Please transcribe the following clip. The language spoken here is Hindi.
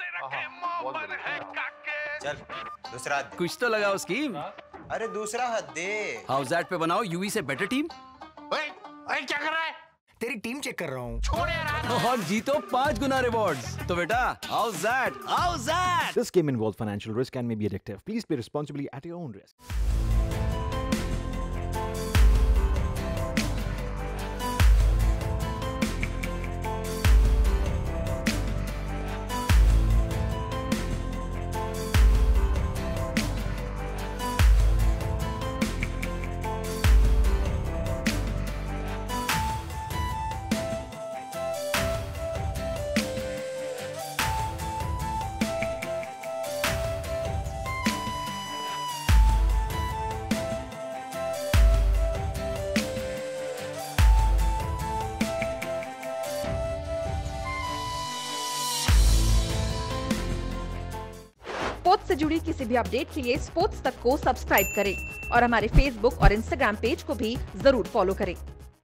चल दूसरा हद। कुछ तो लगाओ स्कीम। अरे दूसरा हद दे। हाउस दैट पे बनाओ यूवी से बेटर टीम। ओए क्या कर रहा है? तेरी टीम चेक कर रहा हूँ। छोड़ यार। और जीतो 5 गुना रिवॉर्ड्स। तो बेटा how's that. This game involves financial risk and may be addictive. Please play responsibly at your own risk. Sports से जुड़ी किसी भी अपडेट के लिए स्पोर्ट्स तक को सब्सक्राइब करें और हमारे फेसबुक और इंस्टाग्राम पेज को भी जरूर फॉलो करें।